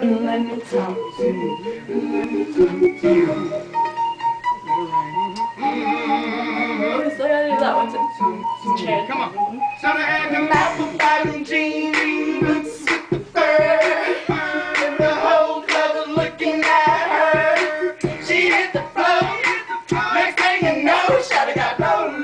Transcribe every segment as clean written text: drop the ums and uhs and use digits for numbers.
Let me talk to you. Oh, we still gotta do that one too. Chair. Come on. Shoulda had them apple bottom jeans, boots with the fur, and the whole club was looking at her. She hit the floor. Next thing you know, shoulda got low.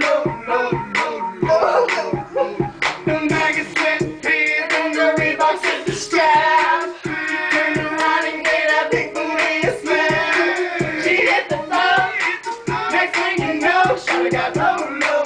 Them baggy sweatpants and the Reeboks with the straps. Turned around and gave that big booty a slap. She hit the floor. Next thing you know, shoulda got low.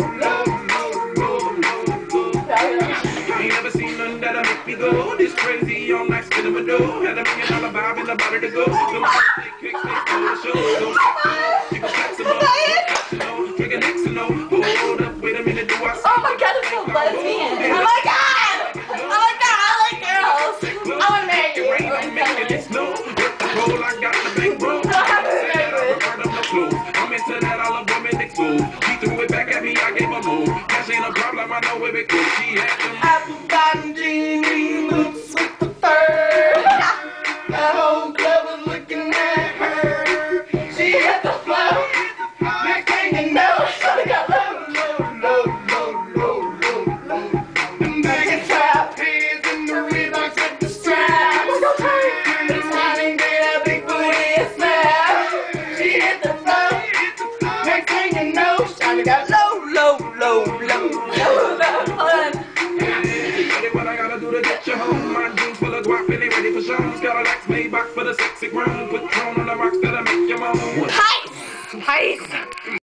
Ain't never seen nothing that'll make me go this crazy all night spinning a dough. Had $1 million vibe in the body to go. Some kicks, they stole the show. People flexible, flexible, drinking X and no. Hold up, wait a minute, do I see? Oh my god, it's so lesbian. Oh my god! Oh my god, I like girls. I would marry you. Rain, I'm making it snow. With the roll, I got the big bro. I'm into that, all the women exposed. She threw it back at me, I gave a move. Cash ain't a problem, I know it cool. She had them apple bottom jeans, boots with the fur. The whole club was looking at her. She hit the floor. Next thing you know, shoulda got low. Them baggy trap pants and the Reeboks with the straps. The tiny gave that big booty a snap. She hit the floor. Next thing you know, shoulda got low.